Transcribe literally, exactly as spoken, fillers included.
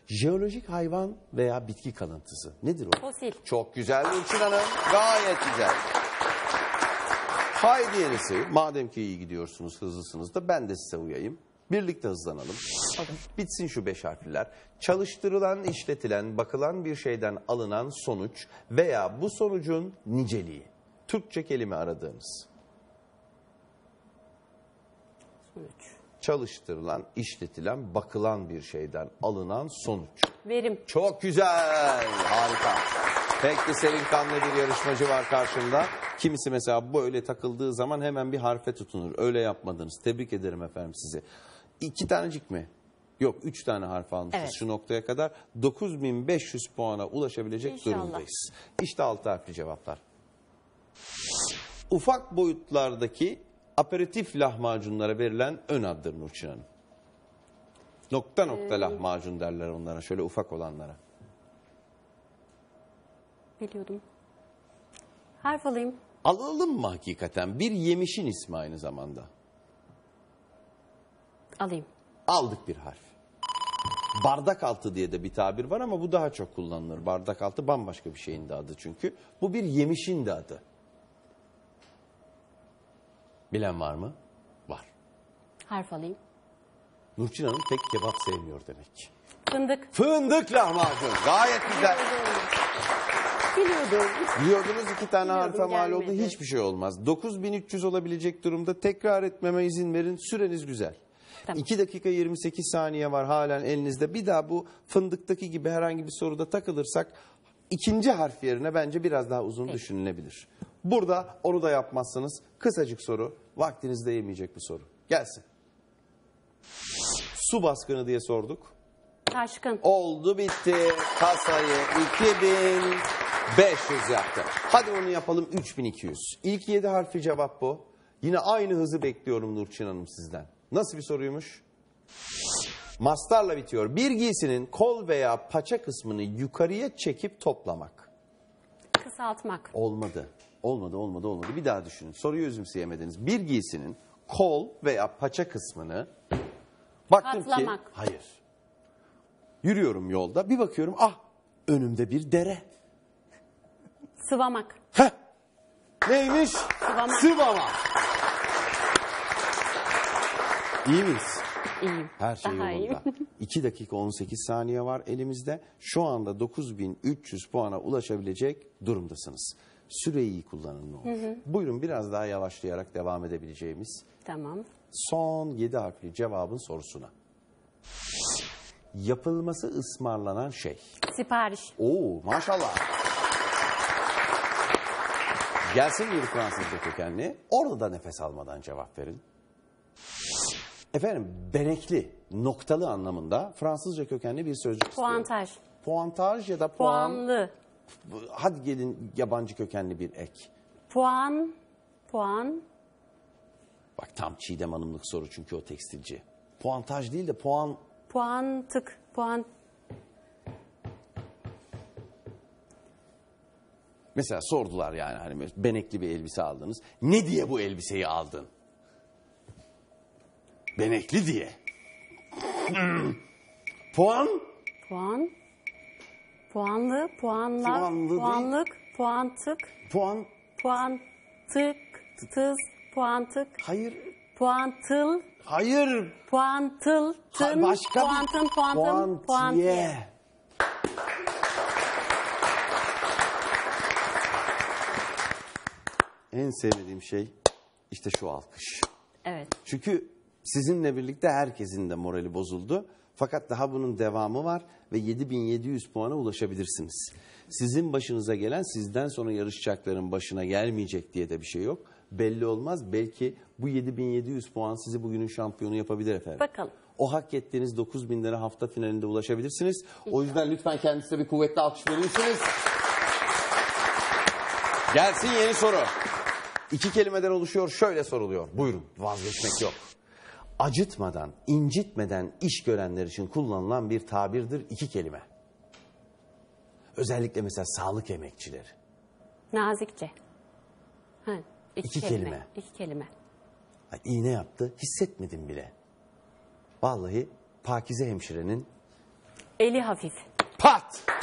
Jeolojik hayvan veya bitki kalıntısı. Nedir o? Fosil. Çok güzel Nurçin Hanım. Gayet güzel. Haydi yenisi. Madem ki iyi gidiyorsunuz, hızlısınız da ben de size uyayım. Birlikte hızlanalım. Bitsin şu beş harfliler. Çalıştırılan, işletilen, bakılan bir şeyden alınan sonuç veya bu sonucun niceliği. Türkçe kelime aradığınız. Sonuç. Çalıştırılan, işletilen, bakılan bir şeyden alınan sonuç. Verim. Çok güzel, harika. Pek de Selin Kanlı bir yarışmacı var karşımda. Kimisi mesela böyle takıldığı zaman hemen bir harfe tutunur. Öyle yapmadınız. Tebrik ederim efendim sizi. İki tanecik mi? Yok, üç tane harf almışız Evet. şu noktaya kadar. dokuz bin beş yüz puana ulaşabilecek İnşallah. durumdayız. İşte altı harfli cevaplar. Ufak boyutlardaki aperatif lahmacunlara verilen ön addır Nurçin Hanım. Nokta nokta lahmacun derler onlara, şöyle ufak olanlara. Biliyordum. Harf alayım. Alalım mı hakikaten? Bir yemişin ismi aynı zamanda. Alayım. Aldık bir harf. Bardak altı diye de bir tabir var ama bu daha çok kullanılır. Bardak altı bambaşka bir şeyin de adı çünkü. Bu bir yemişin de adı. Bilen var mı? Var. Harf alayım. Nurçin Hanım pek kebap sevmiyor demek. Fındık. Fındık lahmacun. Gayet güzel. Biliyordum. Biliyordunuz iki tane Biliyordum, harfe mal oldu. gelmedi. Hiçbir şey olmaz. dokuz bin üç yüz olabilecek durumda, tekrar etmeme izin verin. Süreniz güzel. Tamam. iki dakika yirmi sekiz saniye var halen elinizde. Bir daha bu fındıktaki gibi herhangi bir soruda takılırsak ikinci harf yerine bence biraz daha uzun Peki. düşünülebilir. Burada onu da yapmazsanız kısacık soru, vaktinizde yemeyecek bir soru. Gelsin. Su baskını diye sorduk. Taşkın. Oldu bitti. Kasayı iki bin beş yüz yaptı. Hadi onu yapalım üç bin iki yüz. İlk yedi harfi cevap bu. Yine aynı hızı bekliyorum Nurçin Hanım sizden. Nasıl bir soruymuş? Mastarla bitiyor. Bir giysinin kol veya paça kısmını yukarıya çekip toplamak. Kısaltmak. Olmadı. Olmadı, olmadı, olmadı. Bir daha düşünün. Soruyu özümseyemediniz. Bir giysinin kol veya paça kısmını baktım Katlamak. ki hayır. Yürüyorum yolda, bir bakıyorum, ah önümde bir dere. Sıvamak. Heh. Neymiş? Sıvamak. Sıvamak. İyi miyiz? İyiyim. Her şey Daha yolunda. iyiyim. iki dakika on sekiz saniye var elimizde. Şu anda dokuz bin üç yüz puana ulaşabilecek durumdasınız. Süreyi iyi kullanın ne olur. Hı hı. Buyurun biraz daha yavaşlayarak devam edebileceğimiz Tamam. son yedi harfli cevabın sorusuna. Yapılması ısmarlanan şey. Sipariş. Oo maşallah. Gelsin bir Fransızca kökenli. Orada da nefes almadan cevap verin. Efendim benekli, noktalı anlamında Fransızca kökenli bir sözcük istiyorum. Puantaj. Puantaj ya da puan. Puanlı. Hadi gelin yabancı kökenli bir ek. Puan. Puan. Bak tam Çiğdem Hanımlık soru çünkü o tekstilci. Puantaj değil de puan. Puantık. Puan. Mesela sordular yani hani benekli bir elbise aldınız. Ne diye bu elbiseyi aldın? Benekli diye. Puan? Puan. Puanlı. Puanlar. Puanlı değil. Puanlık. Puantık. Puan? Puantık. Tız. Puantık. Hayır. Puantıl. Hayır. Puantıl. Ha, Tın. başka bir- Puantın. Puantın. Puantiye. En sevmediğim şey işte şu alkış. Evet. Çünkü sizinle birlikte herkesin de morali bozuldu. Fakat daha bunun devamı var ve yedi bin yedi yüz puana ulaşabilirsiniz. Sizin başınıza gelen sizden sonra yarışacakların başına gelmeyecek diye de bir şey yok. Belli olmaz. Belki bu yedi bin yedi yüz puan sizi bugünün şampiyonu yapabilir efendim. Bakalım. O hak ettiğiniz dokuz bin lira hafta finalinde ulaşabilirsiniz. O yüzden lütfen kendisine bir kuvvetli alkış verir misiniz? Gelsin yeni soru. İki kelimeden oluşuyor, şöyle soruluyor. Buyurun, vazgeçmek yok. Acıtmadan, incitmeden iş görenler için kullanılan bir tabirdir, iki kelime. Özellikle mesela sağlık emekçileri. Nazikçe. Ha, iki, İki kelime. kelime. İki kelime. Ay, iğne yaptı, hissetmedim bile. Vallahi Pakize hemşirenin Eli hafif. Pat.